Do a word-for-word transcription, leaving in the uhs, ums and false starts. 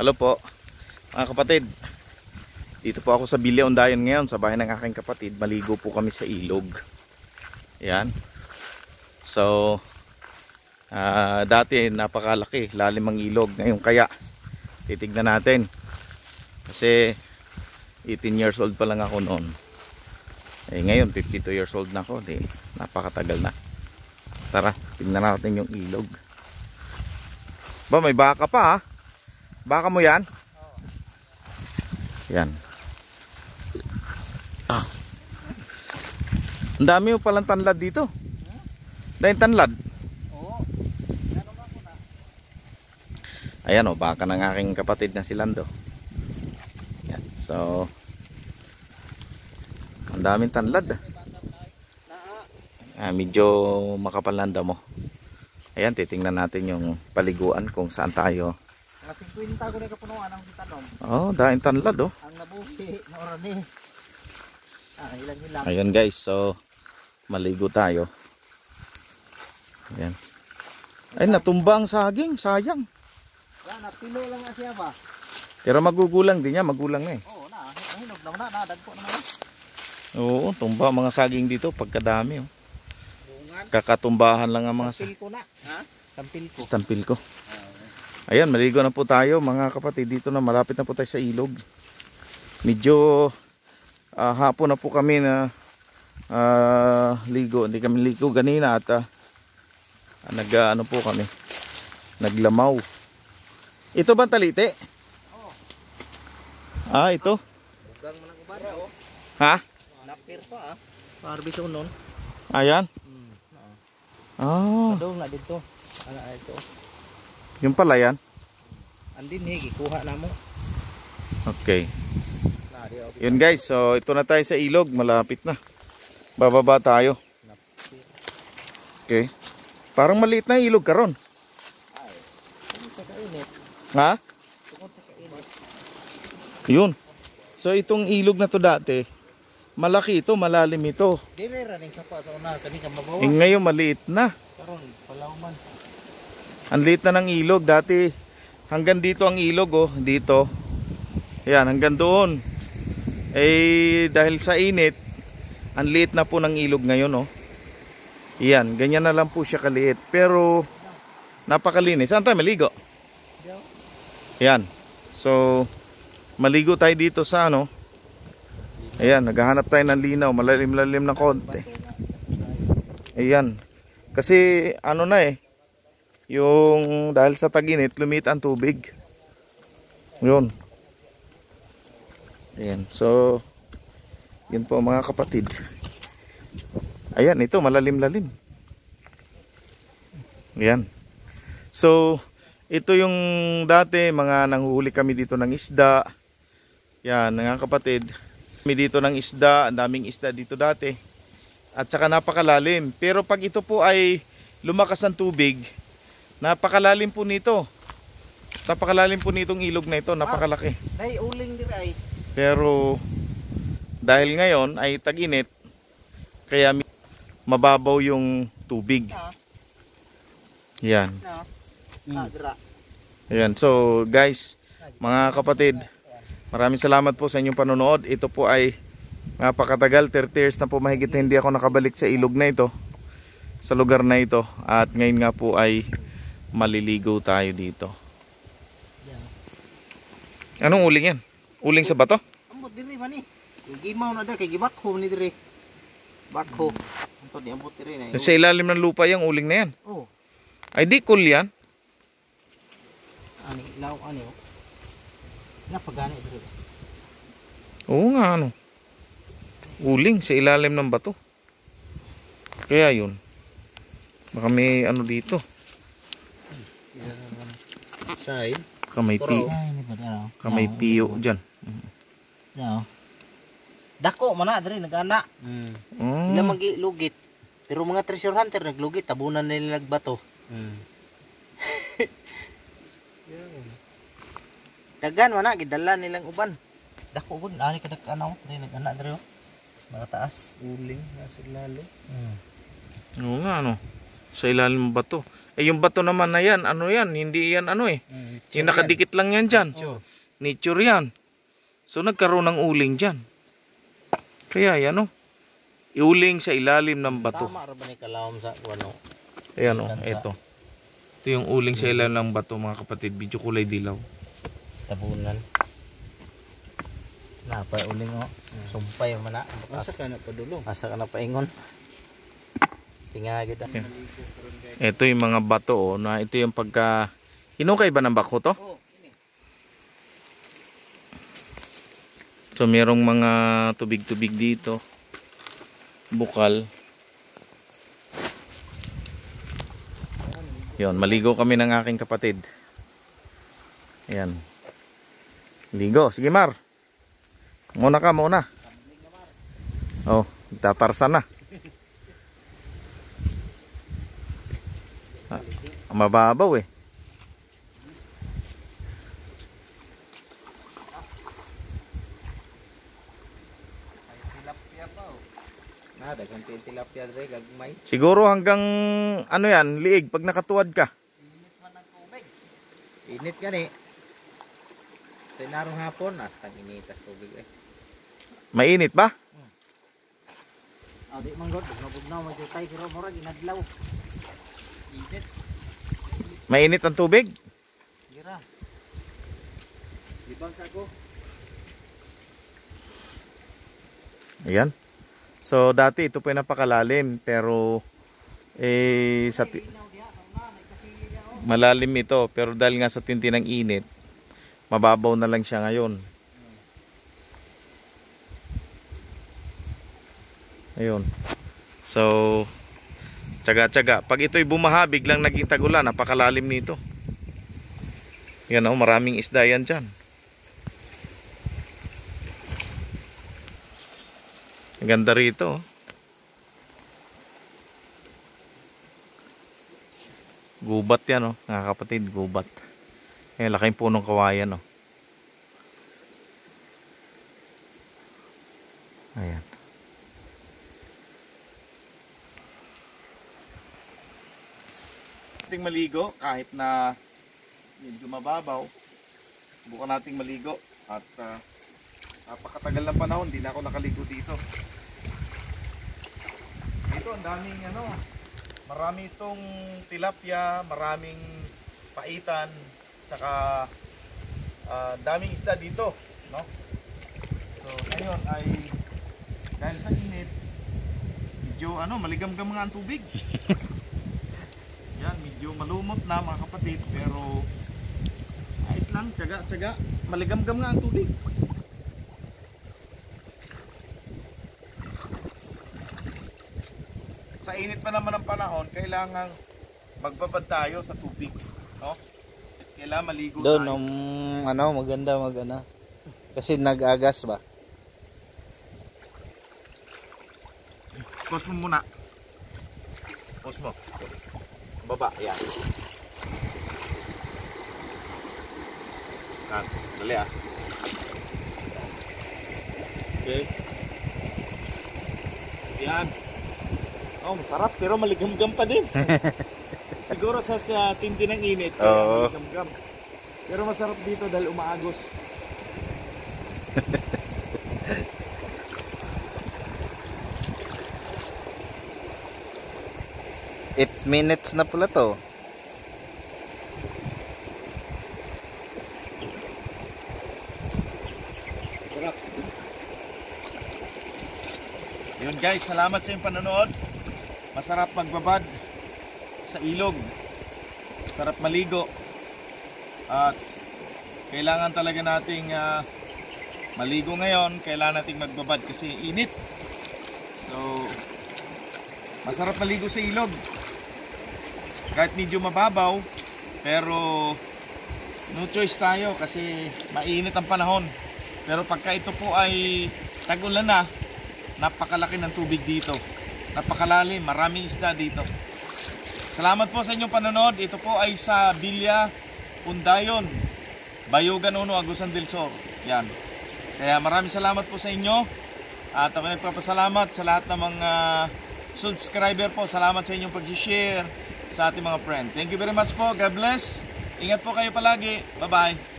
Hello po mga kapatid. Dito po ako sa Villa Ondayon ngayon sa bahay ng aking kapatid. Maligo po kami sa ilog. Yan. So uh, dati napakalaki, lalim ang ilog. Ngayon kaya titignan natin. Kasi eighteen years old pa lang ako noon. Eh ngayon fifty-two years old na ako. Di, napakatagal na. Tara, tignan natin yung ilog. Ba, may baka pa ha. Baka mo yan? Yan. Ah. Ang dami mo palang tanlad dito. Dahil tanlad. Oo. Ayan o, baka ng aking kapatid na si Lando. Yan. So, ang daming tanlad. Ah, medyo makapal na damo. Ayan, titingnan natin yung paliguan kung saan tayo. Kasi kwenta ko na kapunuan ang tanom. Oh, dahil tanlad oh. Ang nabuhi, naorani. Ah, ilang ilang. Ayan guys, so maligo tayo. Ayan. Ay, natumba ang saging, sayang. Yan, napilo lang nga siya ba? Pero magugulang din niya, magulang na eh. Oo na, hinog na na, nadagpo naman. Oo, tumba mga saging dito, pagkadami oh. Bungan. Kakatumbahan lang ang mga Stampil ko na, ha? Stampil ko. Stampil ko. Ayan, maligo na po tayo mga kapatid. Dito na, malapit na po tayo sa ilog. Medyo uh, hapon na po kami na uh, ligo. Hindi kami ligo ganina at uh, nag uh, ano po kami, naglamaw. Ito ba talite? Oo. Ah, ito. Bugang mo ng uban, oh. Ha? Napir pa ah. Parbis unon. Ayan. Hmm. Ah, Kadong na dito. Ana ito. yung pala yan. Andin higi kuha na mo. Okay. Yun guys, so ito na tayo sa ilog. Malapit na. Bababa tayo. Okay. Parang maliit na ilog karon. Ha? Yun. So itong ilog na to dati, malaki ito, malalim ito. Dire ra ning sapa sa una kani ka mabawa. Eh, ngayon maliit na. Karon palaw man. Ang liit na ng ilog. Dati hanggang dito ang ilog oh. Dito. Ayan, hanggang doon. Eh dahil sa init, ang liit na po ng ilog ngayon oh. Ayan, ganyan na lang po siya kaliit. Pero napakalinis. Saan tayo maligo? Ayan. So maligo tayo dito sa ano. Ayan, naghahanap tayo ng linaw. Malalim-lalim na konti. Ayan. Kasi ano na eh, yung dahil sa tag-init, lumit ang tubig. Yun. Ayan. So yun po mga kapatid. Ayan, ito malalim-lalim. Ayan. So ito yung dati mga nanguhuli kami dito ng isda. Yan mga kapatid. Kami dito ng isda, ang daming isda dito dati. At saka napakalalim. Pero pag ito po ay lumakas ang tubig, napakalalim po nito. Napakalalim po nitong ilog na ito, napakalaki. Nay uling dire ay. Pero dahil ngayon ay tag-init, kaya mababaw yung tubig. Yan. Ah, dira. Ayan. So guys, mga kapatid, maraming salamat po sa inyong panonood. Ito po ay napakatagal, thirty years na po mahigit na hindi ako nakabalik sa ilog na ito, sa lugar na ito. At ngayon nga po ay maliligo tayo dito. Anong uling yan? Uling sa bato? Ambot diri man ni. Gimaw na da kay gibakho ni diri. Bakho. Anto di ambot diri na. Sa ilalim ng lupa yung uling na yan. Oh. Ay di cool yan. Ani law ani oh. Napagani diri. Oo nga ano. Uling sa ilalim ng bato. Kaya yun. Baka may ano dito. Say. Kamay pi. Kamay piyo dyan. No. Dako man na diri nagana. Mm. Oh. Ila magilugit. Pero mga treasure hunter naglugit tabunan nila nagbato. Mm. Dagan man na gidala nilang uban. Dako gud ani kadak ano diri nagana diri oh. Mga taas uling nasa lalo. Mm. Oo nga ano. Sa ilalim ng bato. Eh yung bato naman na yan, ano yan? Hindi yan ano eh. Mm, Yung nakadikit lang yan dyan. Nature. Nature yan. So nagkaroon ng uling dyan. Kaya yan o. Iuling sa ilalim ng bato. Tama ra ba ni kalawom sa ano? Ayan o, ito. Ito yung uling sa ilalim ng bato mga kapatid. Medyo kulay dilaw. Tabunan. Napa uling oh. Sumpay man na. Asa ka na padulong. Asa ka na paingon. Tinga gid. Ito yung mga bato o. Na ito yung pagka... Hinukay ba ng bako to? Oh, So merong mga tubig-tubig dito. Bukal. Yun, maligo kami ng aking kapatid. Ayan. Ligo. Sige Mar. Muna ka, muna. Oh, tatarsan na. Ah, mababaw eh. na daghang tilapia dre gagmay. Siguro hanggang ano yan, liig pag nakatuwad ka. Init man ang tubig. Init gani. Sa narong hapon hasta initas tubig eh. Mainit ba? Ah, di man god, bugnaw mo tay pero murag inadlaw. Init. Mainit ang tubig? Gira. Di bang ko? Ayan. So dati ito po ay napakalalim pero eh sa ti- malalim ito pero dahil nga sa tindi ng init mababaw na lang siya ngayon. Ayun. So tsaga-tsaga. Pag ito'y bumaha biglang naging tag-ulan, napakalalim nito. Yan oh, maraming isda yan dyan. Ang ganda rito. Gubat yan oh, mga kapatid, gubat. Ayan, laking punong kawayan oh. Ayan. Ating maligo kahit na medyo mababaw. Bukan nating maligo at uh, napakatagal ng panahon, hindi na ako nakaligo dito. Dito ang daming ano, marami itong tilapia, maraming paitan, tsaka uh, daming isda dito, no? So ngayon ay dahil sa init, medyo ano, maligamgam nga ang tubig. Yan, medyo malumot na mga kapatid, pero ayos lang, tsaga, tsaga, maligamgam nga ang tubig. Sa init pa naman ng panahon, kailangan magbabad tayo sa tubig, no? Kailangan maligo Doon tayo. um, ano maganda mag ano. Kasi nag-agas ba? Pause mo muna. Pause mo. Baba, yan. Yan, dali ah. Okay. Yan. Oh, masarap pero maligamgam pa din. Siguro sa, sa tindi ng init, kaya Oo. maligamgam. Pero masarap dito dahil umaagos. eight minutes na pala to. Sarap. Yun guys, salamat sa iyong panonood. Masarap magbabad sa ilog. Sarap maligo. At kailangan talaga nating uh, maligo ngayon. Kailangan nating magbabad kasi init. So, masarap maligo sa ilog. Kahit medyo mababaw, pero no choice tayo kasi mainit ang panahon. Pero pagka ito po ay tag-ulan na, napakalaki ng tubig dito. Napakalalim, maraming isda dito. Salamat po sa inyong panonood. Ito po ay sa Bilya, Pundayon, Bayugan uno, Agusan del Sur. Yan. Kaya maraming salamat po sa inyo. At ako nagpapasalamat sa lahat ng mga subscriber po. Salamat sa inyong pag-share sa ating mga friend. Thank you very much po. God bless. Ingat po kayo palagi. Bye-bye.